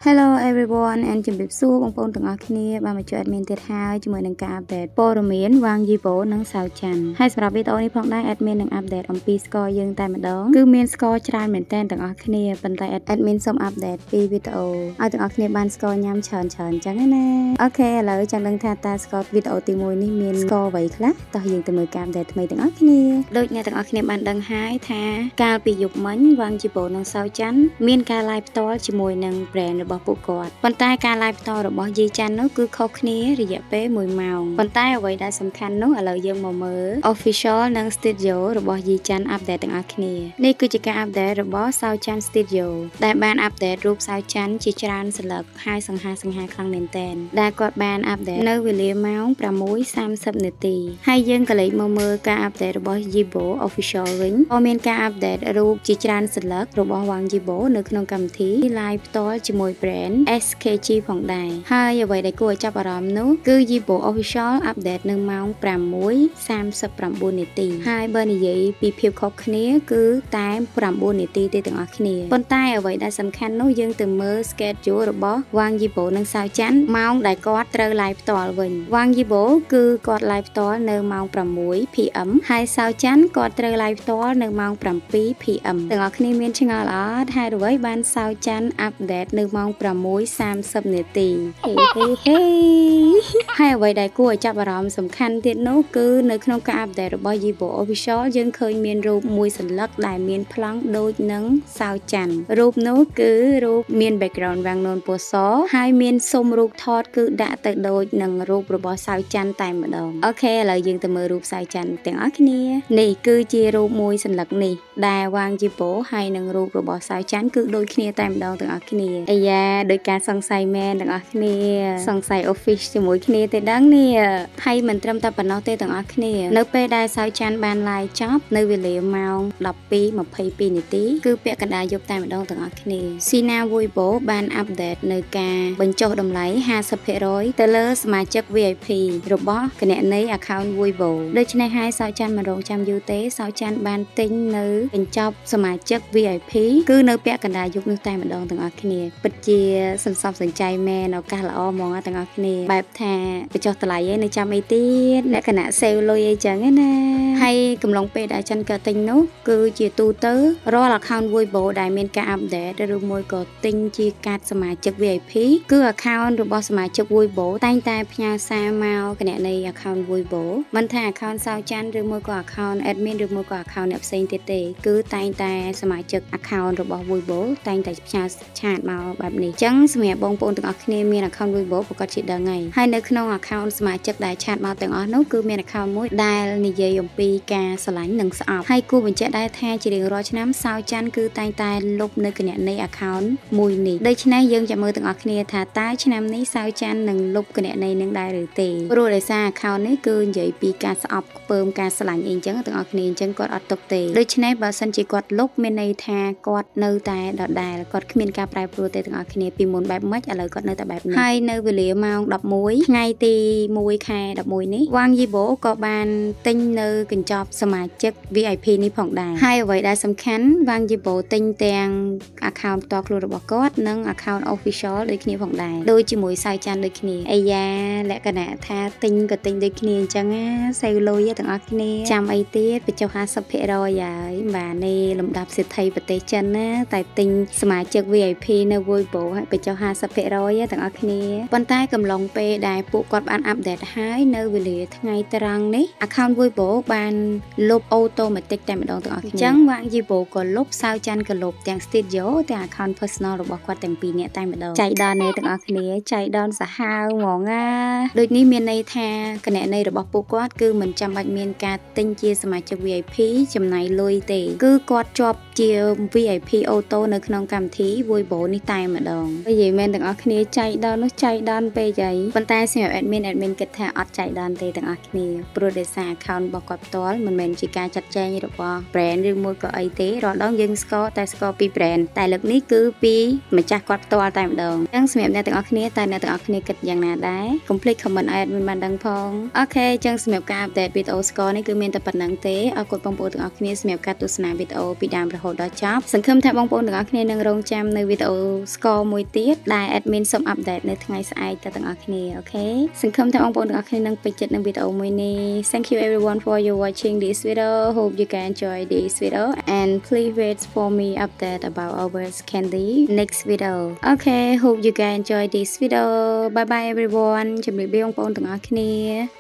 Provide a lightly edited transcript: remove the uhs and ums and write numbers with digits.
Hello everyone and ជំរាបសួរបងប្អូនទាំងអស់គ្នាបានមកជួយ admin ទៀតហើយជាមួយនឹងការ update ព័ត៌មានវ៉ាងយីបូនិងសៅច័ន្ទហើយសម្រាប់វីដេអូនេះផងដែរ admin នឹង update អំពី score យើងតែម្ដងគឺមាន score ច្រើនមែនទែនទាំងអស់គ្នាប៉ុន្តែ admin សូម update ពីវីដេអូឲ្យទាំងអស់គ្នាបាន score ញ៉ាំច្រើនអញ្ចឹងណាអូខេឥឡូវចង់ដឹងថាតើ score វីដេអូទី1នេះមាន score អ្វីខ្លះតោះយើងទៅមើលការ update ថ្មីទាំងអស់គ្នាដូចអ្នកទាំងអស់គ្នាបានដឹងហើយថាកាលពីយប់មិញវ៉ាងយីបូនិងសៅច័ន្ទមានការ live ផ្ទាល់ជាមួយនឹង brand របស់ពួកគាត់ប៉ុន្តែការ live ផ្ទាល់របស់យីច័ន្ទនោះគឺខុសគ្នារយៈពេល1ម៉ោងប៉ុន្តែអ្វីដែលសំខាន់នោះឥឡូវយើងមកមើល official និង studio របស់យីច័ន្ទ update ទាំងអស់គ្នានេះគឺជាការ update របស់សៅច័ន្ទ studio ដែលបាន update រូបសៅច័ន្ទជាច្រើនសន្លឹកហើយសង្ហាខ្លាំងមែនទែនដែលគាត់បាន update នៅវេលាម៉ោង 6:30 នាទីហើយយើងក៏លេចមកមើលការ update របស់ Yibo official វិញក៏មានការ update រូបជាច្រើនសន្លឹករបស់ Wang Yibo នៅក្នុងកម្មវិធី live ផ្ទាល់ជាមួយ brand SKG ផងដែរហើយអ្វីដែលគួរឲ្យចាប់អារម្មណ៍នោះគឺ Yibo official update នៅម៉ោង 6:39 នាទីហើយបើនិយាយពីភាពខុសគ្នាគឺតែ9នាទីទេទាំងអស់គ្នាប៉ុន្តែអ្វីដែលសំខាន់នោះយើងទៅមើល schedule របស់ Wang Yibo និងសៅច័ន្ទម៉ោងដែលគាត់ត្រូវ live ផ្ទាល់វិញ Wang Yibo គឺគាត់ live ផ្ទាល់នៅម៉ោង 6 PM ហើយសៅច័ន្ទគាត់ត្រូវ live ផ្ទាល់នៅម៉ោង 7 PM ទាំងអស់គ្នាមានឆ្ងល់អត់ហេតុអ្វីបានសៅច័ន្ទ update នៅម៉ោង 6:30 នាទីហើយអ្វីដែលគួរឲ្យចាប់អារម្មណ៍សំខាន់ទៀតនោះគឺនៅក្នុងការ update របស់ Yibo official យើងឃើញមានរូបមួយសន្លឹកដែលមានប្លង់ដូចនឹងសៅច័ន្ទរូបនោះគឺរូបមាន background វាំងននពណ៌សហើយមានសុំរូបថតគឺដាក់ទៅដូចនឹងរូបរបស់សៅច័ន្ទតែម្ដងអូខេឥឡូវយើងទៅមើលរូបសៅច័ន្ទទាំងអស់គ្នានេះគឺជារូបមួយសន្លឹកនេះដែលវ៉ាង Yibo ហើយនឹងរូបរបស់សៅច័ន្ទគឺដូចគ្នាតែម្ដងទាំងអស់គ្នាអាយ៉ាដោយការសង្ស័យមែនទាំងអស់គ្នាសង្ស័យ office ជាមួយគ្នាទេដឹងនេះហើយមិនត្រឹមតែប៉ុណ្ណោះទេទាំងអស់គ្នានៅពេលដែលសៅច័ន្ទបាន live ចប់នៅវេលាម៉ោង 12:22 នាទីគឺពាក់កណ្ដាលយប់តែម្ដងទាំងអស់គ្នាស៊ីណា Weibo បាន update នៅការបញ្ចុះតម្លៃ 50% ទៅលើសមាជិក VIP របស់គណនី account Weibo ដូច្នេះហើយសៅច័ន្ទមិនរងចាំយូរទេសៅច័ន្ទបានទិញនៅកញ្ចប់សមាជិក VIP គឺនៅពាក់កណ្ដាលយប់នោះតែម្ដងទាំងអស់គ្នាពិតជាសន្សំសំចៃមែនឱកាសល្អហ្មងទាំងអស់គ្នាបែបថាបញ្ចុះតម្លៃឯងនៅចាំអីទៀតលក្ខណៈ sale លុយអីចឹងណាហើយកំឡុងពេលដែលចិនក៏ទិញនោះគឺជាទូទៅរាល់ account Weibo ដែលមានការ update ឬមួយក៏ទិញជាកាតសមាជិក VIP គឺ account របស់សមាជិក Weibo តែងតែផ្ញើសារមកគណនី account Weibo មិនថា account សៅច័ន្ទឬមួយក៏ account admin ឬមួយក៏ account អ្នកផ្សេងទៀតទេគឺតែងតែសមាជិក account របស់ Weibo តែងតែផ្ញើឆាតមកបែបនេះអញ្ចឹងសម្រាប់បងប្អូនទាំងអស់គ្នាមាន account Weibo ប្រកាសជាដឹងហើយនៅក្នុង account សមាជិកដែលឆាតមកទាំងអស់នោះគឺមាន account មួយដែលនិយាយអំពីការស្រឡាញ់និងស្អប់ហើយគួរបញ្ជាក់ដែរថាជារៀងរាល់ឆ្នាំសៅច័ន្ទគឺតែងតែលុបនៅគណនី account មួយនេះដូច្នេះយើងចាំមើលទាំងអស់គ្នាថាតើឆ្នាំនេះសៅច័ន្ទនឹងលុបគណនីនឹងដែរឬទេព្រោះដោយសារ account នេះគឺនិយាយពីការស្អប់ខ្ពើមការស្រឡាញ់អីអញ្ចឹងទាំងអស់គ្នាអញ្ចឹងគាត់អត់ទុកទេដូច្នេះបើសិនជាគាត់លុបមានន័យថាគាត់នៅតែដដែលគាត់គ្មានការប្រែប្រួលទេទាំងអស់គ្នាពីមុនបែបម៉េចឥឡូវគាត់នៅតែបែបនេះហើយនៅវេលាម៉ោង 11 ថ្ងៃទី1 ខែ 11 នេះ Wang Yibo ក៏បានទិញនៅកញ្ចប់សមាជិក VIP នេះផងដែរហើយអ្វីដែលសំខាន់ Wang Yibo ទិញទាំង account ផ្ទាល់ខ្លួនរបស់គាត់និង account official ដូចគ្នាផងដែរដូចជាមួយសៅច័ន្ទដូចគ្នាអាយ៉ាលក្ខណៈថាទិញក៏ទិញដូចគ្នាអញ្ចឹងណាសេវលុយទាំងអស់គ្នាចាំអីទៀតបញ្ចុះ 50% ហើយបាទនេះលំដាប់សេដ្ឋីប្រទេសចិនណាតែទិញសមាជិក VIP នៅ Weibo ហើយបញ្ចុះ 50% ទាំងអស់គ្នាប៉ុន្តែកំឡុងពេលដែលពួកគាត់បាន update ហើយនៅវេលាថ្ងៃត្រង់នេះ account Weibo បានលុប automatic តែម្ដងទាំងអស់គ្នាអញ្ចឹង Wang Yibo ក៏លុបសៅច័ន្ទក៏លុបទាំង studio ទាំង account personal របស់គាត់ទាំងពីរនាក់តែម្ដងចៃដន្យទាំងអស់គ្នាចៃដន្យសាហាវហ្មងណាដូចនេះមានន័យថាគណនីរបស់ពួកគាត់គឺមិនចាំបាច់មានការទិញជាសមាជិក VIP ចំណាយលុយទេគឺគាត់ជាប់ជា VIP auto នៅក្នុងកម្មវិធី Weibo នេះតែម្ដងនិយាយមែនទាំងអស់គ្នាចៃដន្យនោះចៃដន្យពេកហើយប៉ុន្តែសម្រាប់ admin គិតថាអត់ចៃដន្យទេទាំងអស់គ្នាព្រោះដោយសារ account របស់គាត់ផ្ទាល់មិនមែនជាការចាត់ចែងរបស់ brand ឬមួយក៏អីទេរាល់ដងយើងស្គាល់តែស្គាល់ពី brand តែលើកនេះគឺពីម្ចាស់គាត់ផ្ទាល់តែម្ដងអញ្ចឹងសម្រាប់អ្នកទាំងអស់គ្នាតើអ្នកទាំងអស់គ្នាគិតយ៉ាងណាដែរ complete comment ឲ្យ admin បានដឹងផងអូខេអញ្ចឹងសម្រាប់ការ update វីដេអូ score នេះគឺមានតែប៉ុណ្្នឹងទេអរគុណបងប្អូនទាំងអស់គ្នាសម្រាប់ការទស្សនាវីដេអូពីដើមរហូតដល់ចប់សង្ឃឹមថាបងប្អូនទាំងអស់គ្នានឹងរងចាំនៅវីដេអូ score មួយទៀតដែល admin សូម update នៅថ្ងៃស្អែកទៅទាំងអស់គ្នាអូខេសង្ឃឹមថាបងប្អូនទាំងអស់គ្នានឹងពេញចិត្តនឹងវីដេអូមួយនេះ Thank you everyone for you watching this video. Hope you can enjoy this video and please wait for me update about our candy next video. Okay, hope you can enjoy this video. Bye bye everyone. ជម្រាបលាបងប្អូនទាំងអស់គ្នា